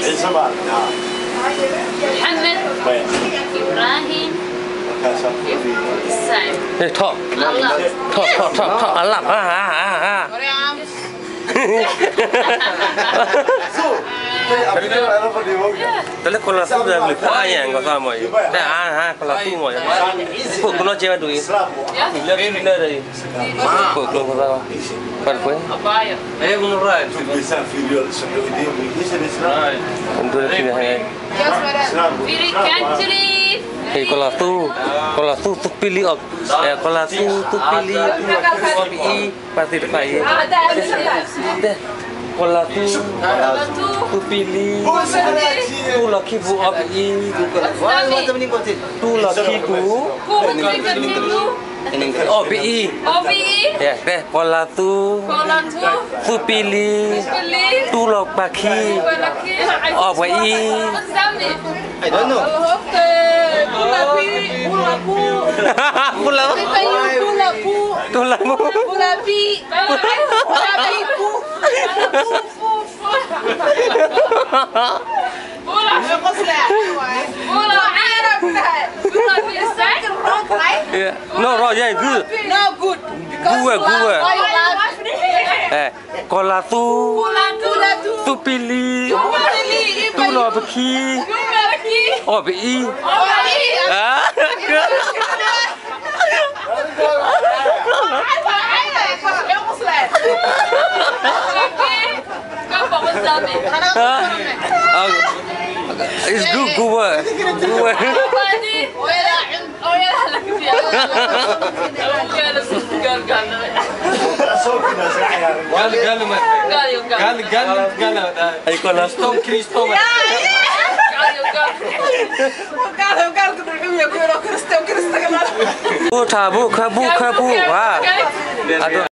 محمد إبراهيم السعيد Thọ Ả Rập Tadi kalau tu dah beli apa yang kau sama je. Dah kalau tu mau je. Kau kena cewek tu. Bila dari. Kau kau sama. Apa? Apa ya? Murah. Untuk sini hanya. Very country. Kalau tu pilih ok. Kalau tu pilih i pasti terbaik. Kalau tu pilih tu laki bu op i tu laki bu op i ya deh kalau tu pilih tu lok paki op i I don't know. No, Roger, good. No good. Gue. Kalau tu pilih tu lo pergi oh bi it's good gue Bu, wah.